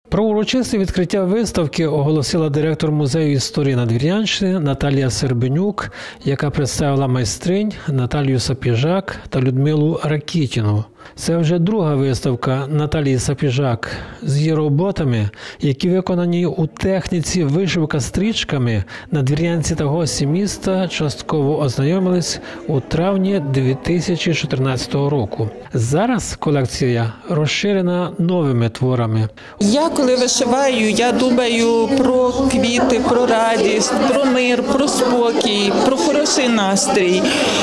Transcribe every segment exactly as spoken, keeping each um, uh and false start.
Про урочисте відкриття виставки оголосила директор Музею історії Надвірнянщини Наталія Сербенюк, яка представила майстринь Наталію Сапіжак та Людмилу Ракітіну. Це вже друга виставка Наталії Сапіжак з її роботами, які виконані у техніці вишивка стрічками. Надвірнянці та гості міста частково ознайомились у травні дві тисячі чотирнадцятого року. Зараз колекція розширена новими творами. Я коли вишиваю, я думаю про квіти, про радість, про мир, про спокій, про хороший настрій.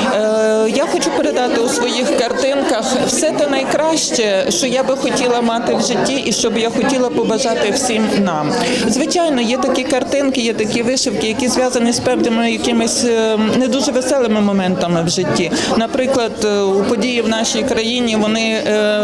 Я хочу передати у своїх картинках все те найкраще, що я би хотіла мати в житті і що б я хотіла побажати всім нам. Звичайно, є такі картинки, є такі вишивки, які зв'язані з певними якимись не дуже веселими моментами в житті. Наприклад, у події в нашій країні вони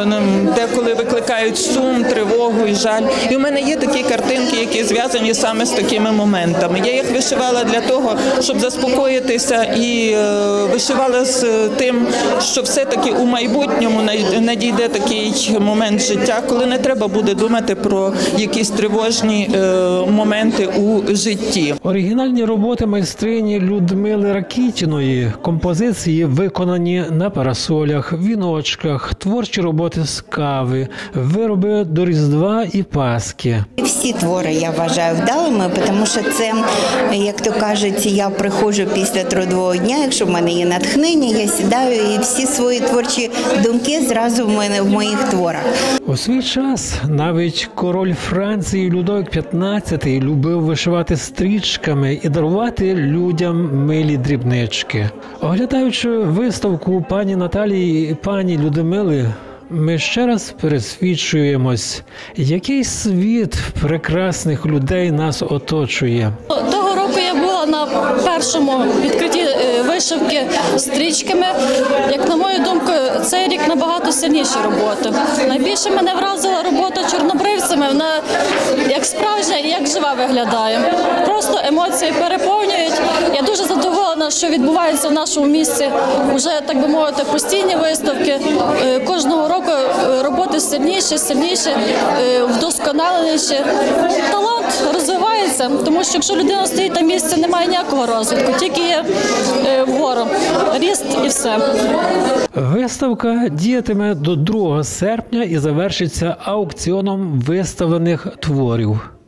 деколи викликають сум, тривогу і жаль. І у мене є такі картинки, які зв'язані саме з такими моментами. Я їх вишивала для того, щоб заспокоїтися, і вишивала з тим, що все-таки у майбутньому надійде такий момент життя, коли не треба буде думати про якісь тривожні моменти у житті. Оригінальні роботи майстрині Людмили Ракітіної, композиції виконані на парасолях, віночках, творчі роботи з кави, вироби до Різдва і Пасхи. Всі твори я вважаю вдалими, тому що це, як то кажуть, я приходжу після трудового дня, якщо в мене є натхнення, я сідаю і всі свої творчі думки зразу в мене в моїх творах. У свій час навіть король Франції Людовик п'ятнадцятий любив вишивати стрічками і дарувати людям милі дрібнички. Оглядаючи виставку пані Наталії і пані Людмили, ми ще раз пересвідчуємось, який світ прекрасних людей нас оточує. Того року я була на першому відкритті вишивки стрічками. Як на мою думку, цей рік набагато сильніші роботи. Найбільше мене вразила робота чорнобривцями. Вона як справжня і як жива виглядає. Просто емоції переповнюють. Я дуже задоволена, що відбувається в нашому місті вже, так би мовити, постійні виставки. Кожного року роботи сильніші, сильніші, вдосконаленіші. Талант розвивається, тому що якщо людина стоїть на місці, немає ніякого розвитку, тільки є вгору, ріст і все. Виставка діятиме до другого серпня і завершиться аукціоном виставлених творів.